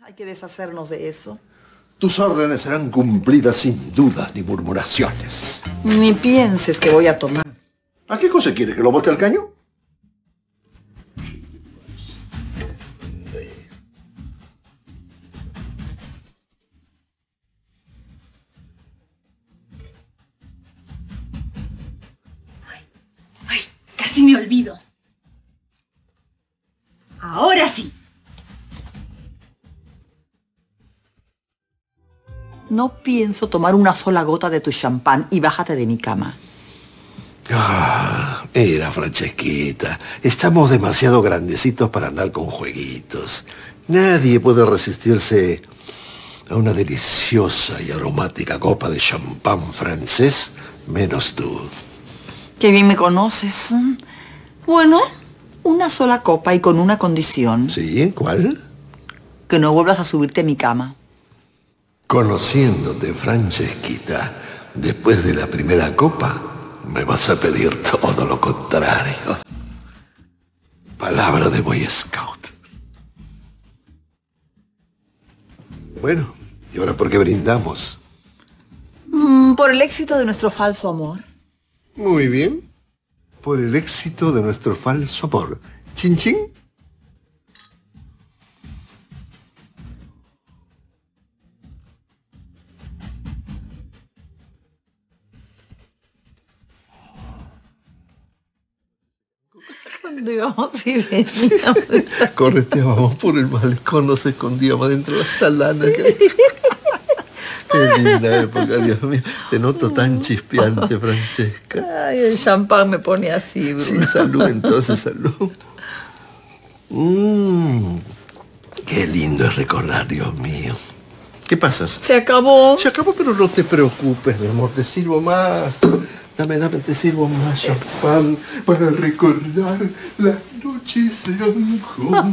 Hay que deshacernos de eso. Tus órdenes serán cumplidas sin dudas ni murmuraciones. Ni pienses que voy a tomar. ¿A qué cosa quiere? ¿Que lo bote al caño? Ay, casi me olvido. Ahora sí. No pienso tomar una sola gota de tu champán y bájate de mi cama. Mira, Francesquita, estamos demasiado grandecitos para andar con jueguitos. Nadie puede resistirse a una deliciosa y aromática copa de champán francés, menos tú. Qué bien me conoces. Bueno, una sola copa y con una condición. ¿Sí? ¿Cuál? Que no vuelvas a subirte a mi cama. Conociéndote, Francesquita, después de la primera copa, me vas a pedir todo lo contrario. Palabra de Boy Scout. Bueno, ¿y ahora por qué brindamos? Por el éxito de nuestro falso amor. Muy bien. Por el éxito de nuestro falso amor. ¿Chin chin? ¿Dónde vamos a ir? Correteábamos por el malecón, nos escondíamos dentro de las chalanas. Qué linda época, Dios mío. Te noto tan chispeante, Francesca. Ay, el champán me pone así, Bruno. Sí, salud, entonces, salud. Qué lindo es recordar, Dios mío. ¿Qué pasas? Se acabó. Se acabó, pero no te preocupes, mi amor. Te sirvo más. Dame, te sirvo más champán para recordar las noches de Ancón.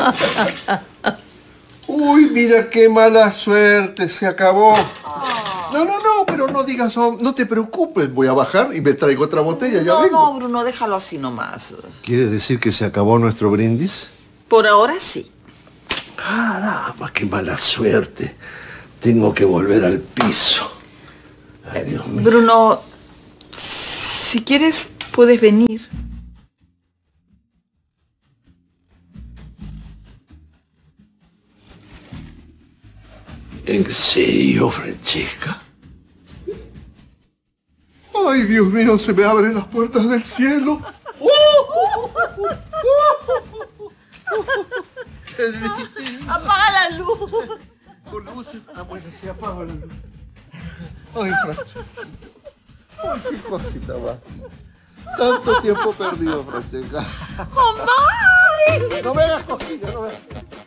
Uy, mira qué mala suerte, se acabó. No, pero no digas, no te preocupes, voy a bajar y me traigo otra botella, ya vengo. No, Bruno, déjalo así nomás. ¿Quiere decir que se acabó nuestro brindis? Por ahora sí. Caramba, qué mala suerte. Tengo que volver al piso. Ay, Dios mío. Bruno, si quieres, puedes venir. ¿En serio, Francesca? Ay, Dios mío, se me abren las puertas del cielo. ¡Qué lindo! ¡Apaga la luz! Con luces. Bueno, se apaga la luz. Ay, Francesca. Ay, qué cosita más. Tanto tiempo perdido, Francesca. ¡Mamá! No me hagas cosquillas, no me hagas.